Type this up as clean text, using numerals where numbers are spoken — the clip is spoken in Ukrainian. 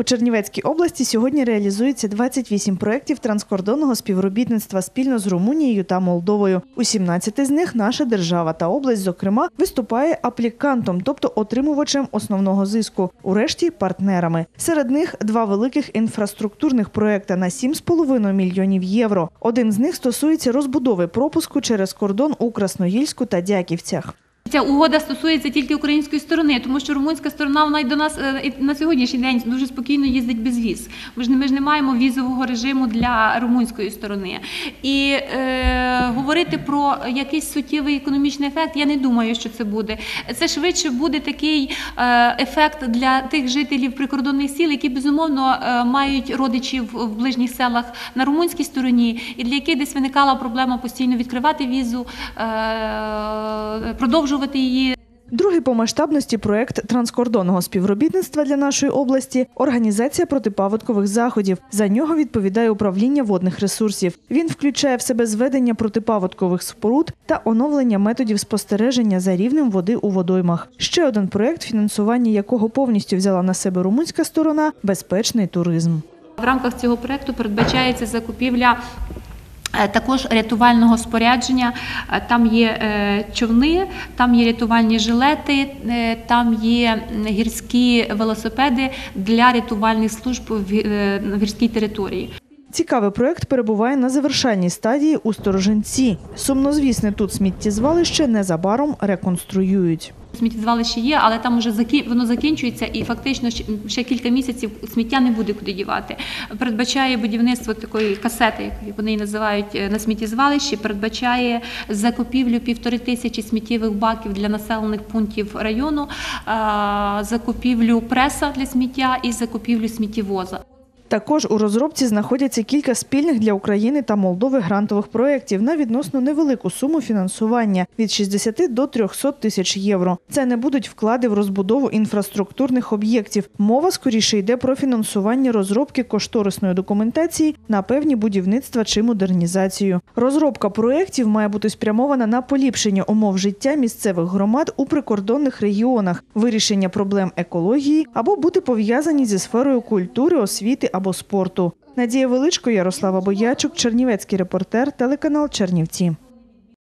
У Чернівецькій області сьогодні реалізується 28 проєктів транскордонного співробітництва спільно з Румунією та Молдовою. У 17 з них наша держава та область, зокрема, виступає аплікантом, тобто отримувачем основного зиску. У решті – партнерами. Серед них два великих інфраструктурних проєкти на 7,5 мільйонів євро. Один з них стосується розбудови пропуску через кордон у Красноїльську та Дяківцях. Ця угода стосується тільки української сторони, тому що румунська сторона вона й до нас на сьогоднішній день дуже спокійно їздить без віз. Ми ж не маємо візового режиму для румунської сторони. І говорити про якийсь суттєвий економічний ефект, я не думаю, що це буде. Це швидше буде такий ефект для тих жителів прикордонних сіл, які, безумовно, мають родичів в ближніх селах на румунській стороні, і для яких десь виникала проблема постійно відкривати візу, продовжувати її. Другий по масштабності проєкт транскордонного співробітництва для нашої області – організація протипаводкових заходів. За нього відповідає управління водних ресурсів. Він включає в себе зведення протипаводкових споруд та оновлення методів спостереження за рівнем води у водоймах. Ще один проєкт, фінансування якого повністю взяла на себе румунська сторона – безпечний туризм. В рамках цього проєкту передбачається закупівля також рятувального спорядження. Там є човни, там є рятувальні жилети, там є гірські велосипеди для рятувальних служб в гірській території. Цікавий проєкт перебуває на завершальній стадії у Сторожинці. Сумнозвісне тут сміттєзвалище незабаром реконструюють. Сміттєзвалище є, але там вже воно закінчується і фактично ще кілька місяців сміття не буде куди дівати. Передбачає будівництво такої касети, як вони її називають, на сміттєзвалищі, передбачає закупівлю 1500 сміттєвих баків для населених пунктів району, закупівлю преса для сміття і закупівлю сміттєвоза. Також у розробці знаходяться кілька спільних для України та Молдови грантових проєктів на відносно невелику суму фінансування – від 60 до 300 тисяч євро. Це не будуть вклади в розбудову інфраструктурних об'єктів. Мова скоріше йде про фінансування розробки кошторисної документації на певні будівництва чи модернізацію. Розробка проєктів має бути спрямована на поліпшення умов життя місцевих громад у прикордонних регіонах, вирішення проблем екології або бути пов'язані зі сферою культури, освіти або спорту. Надія Величко, Ярослава Боячук, Чернівецький репортер, телеканал Чернівці.